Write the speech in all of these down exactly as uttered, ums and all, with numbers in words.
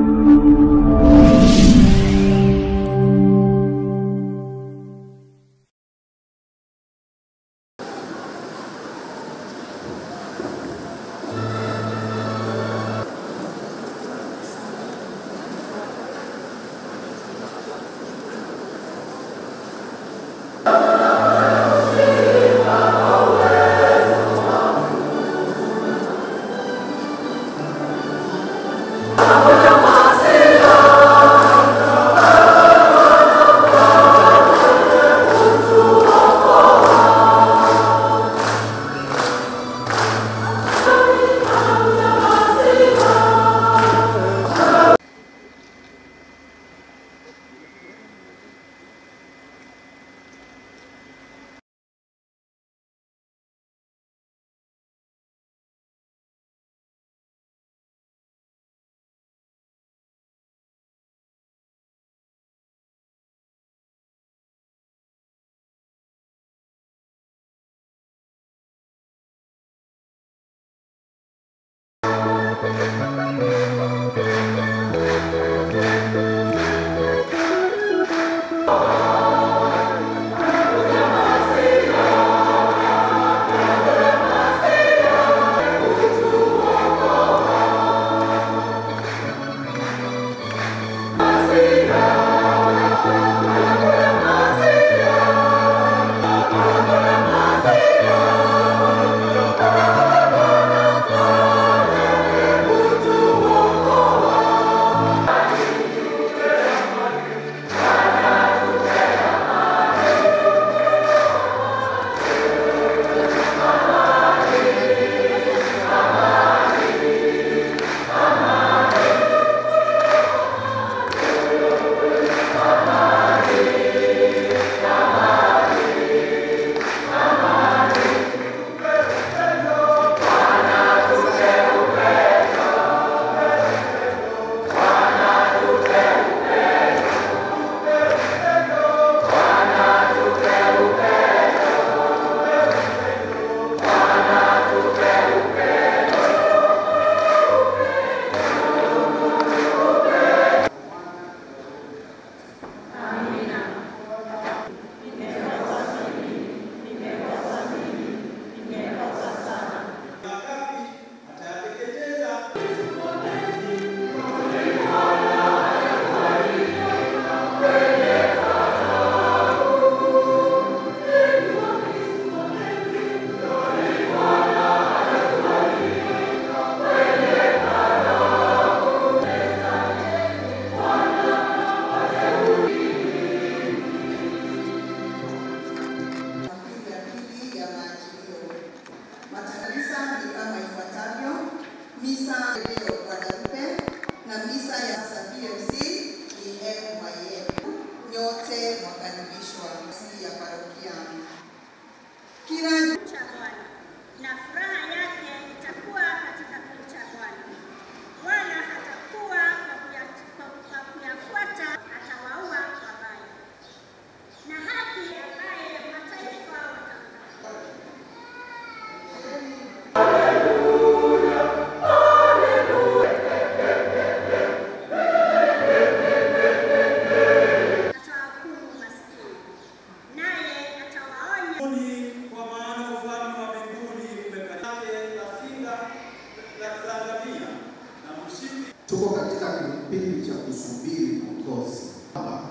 Tuko katika kipindi cha kusubiri Mwokozi. Hapa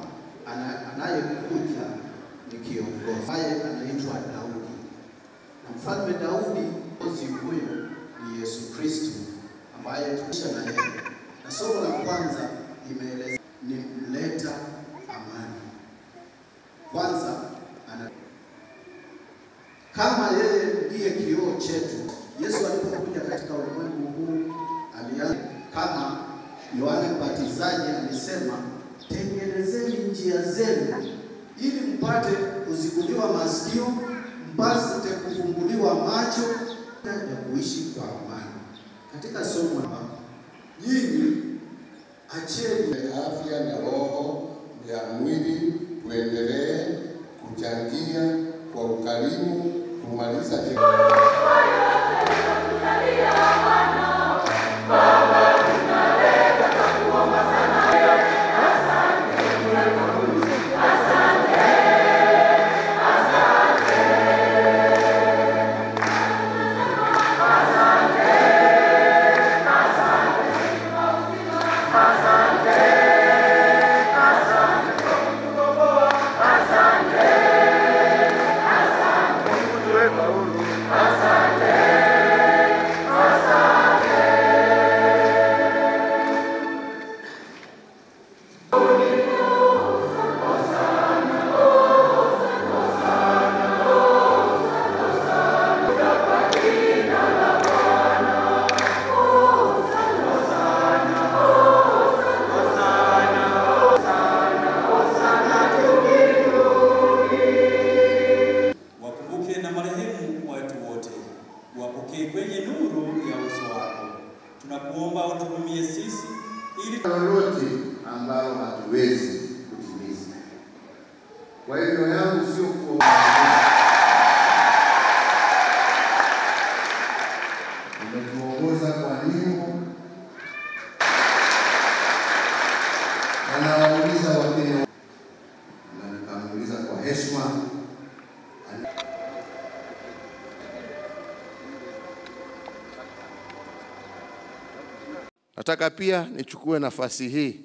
anayekuja ni kiongozi ambaye anaitwa Daudi. Na mfalme Daudi, mwokozi huyo ni Yesu Kristo ambaye tuisha na yeye. Na somo la kwanza limeeleza ni mleta amani. Kwanza ana kama yeye ndiye kioo chetu. Yesu alipokuja katika ulimwengu huu alianza kama Yohana Mbatizaji alisema, tengenezeni njia zenu ili mpate kuziguliwa masikio, mpate kufunguliwa macho ya kuishi kwa amani. Katika somo hapa, nyinyi acheni afya na roho ya mwili, tuendelee kuchangia kwa ukarimu kumaliza Baba tunaleta kwa sisi ili lolote ambalo hatuwezi kutimiza. Kwa hivyo yangu sio kwa umetuongoza kwa nyimbo, na nawauliza Wakenya na nikamuuliza kwa heshima. Nataka pia nichukue nafasi hii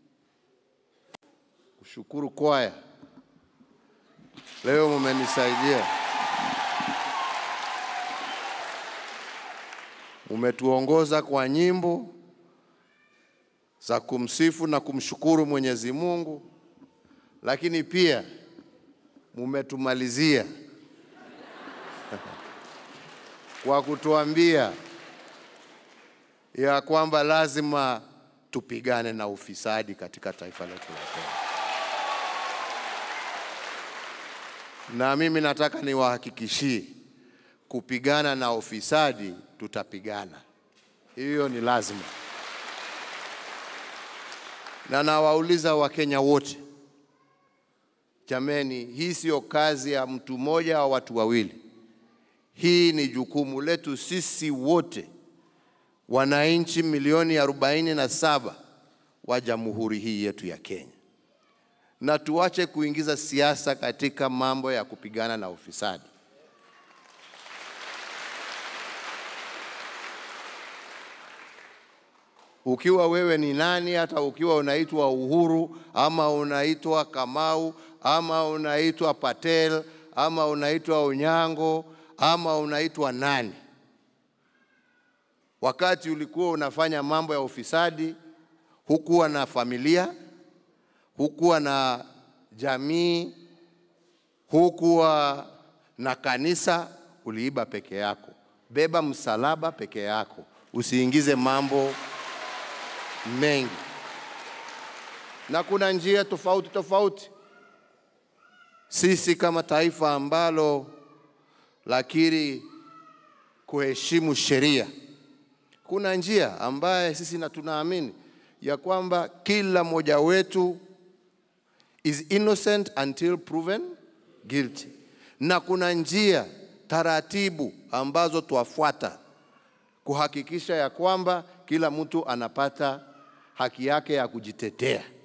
kushukuru kwaya. Leo mmenisaidia. Umetuongoza kwa nyimbo za kumsifu na kumshukuru Mwenyezi Mungu, lakini pia mumetumalizia kwa kutuambia ya kwamba lazima tupigane na ufisadi katika taifa letu la Kenya. Na mimi nataka niwahakikishie kupigana na ufisadi tutapigana. Hiyo ni lazima. Na nawauliza Wakenya wote, jameni, hii sio kazi ya mtu mmoja au watu wawili. Hii ni jukumu letu sisi wote, wananchi milioni arobaini na saba wa jamhuri hii yetu ya Kenya. Na tuache kuingiza siasa katika mambo ya kupigana na ufisadi. Ukiwa wewe ni nani, hata ukiwa unaitwa Uhuru, ama unaitwa Kamau, ama unaitwa Patel, ama unaitwa Onyango, ama unaitwa nani, wakati ulikuwa unafanya mambo ya ufisadi, hukuwa na familia, hukuwa na jamii, hukuwa na kanisa, uliiba peke yako. Beba msalaba peke yako, usiingize mambo mengi. Na kuna njia tofauti tofauti. Sisi kama taifa ambalo lakini kuheshimu sheria, kuna njia ambaye sisi na tunaamini ya kwamba kila mmoja wetu is innocent until proven guilty. Na kuna njia taratibu ambazo tuafuata kuhakikisha ya kwamba kila mtu anapata haki yake ya kujitetea.